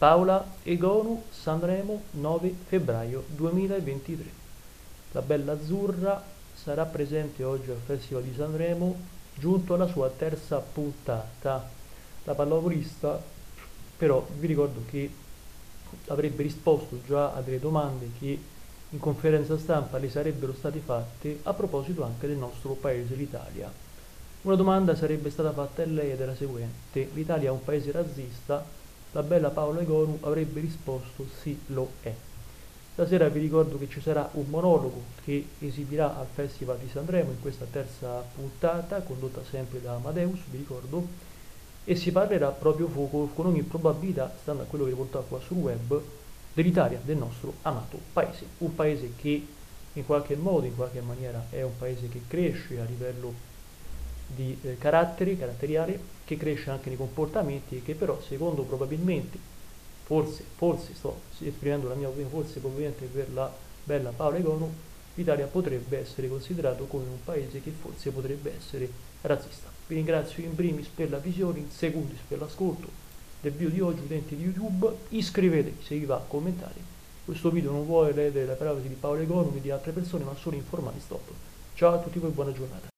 Paola Egonu, Sanremo, 9 febbraio 2023. La bella azzurra sarà presente oggi al Festival di Sanremo, giunto alla sua terza puntata. La pallavolista però vi ricordo che avrebbe risposto già a delle domande che in conferenza stampa le sarebbero state fatte a proposito anche del nostro paese, l'Italia. Una domanda sarebbe stata fatta a lei ed era seguente: l'Italia è un paese razzista? La bella Paola Egonu avrebbe risposto sì, lo è. Stasera vi ricordo che ci sarà un monologo che esibirà al Festival di Sanremo in questa terza puntata, condotta sempre da Amadeus, vi ricordo, e si parlerà proprio con ogni probabilità, stando a quello che riportato qua sul web, dell'Italia, del nostro amato paese. Un paese che in qualche modo, in qualche maniera, è un paese che cresce a livello di caratteriale, che cresce anche nei comportamenti e che però, secondo probabilmente, forse sto esprimendo la mia opinione, forse probabilmente per la bella Paola Egonu, l'Italia potrebbe essere considerato come un paese che forse potrebbe essere razzista. Vi ringrazio in primis per la visione, in secundis per l'ascolto del video di oggi, utenti di YouTube. Iscrivetevi se vi va, commentate. Questo video non vuole ledere la parole di Paola Egonu né di altre persone, ma solo informati. Stop. Ciao a tutti voi, buona giornata.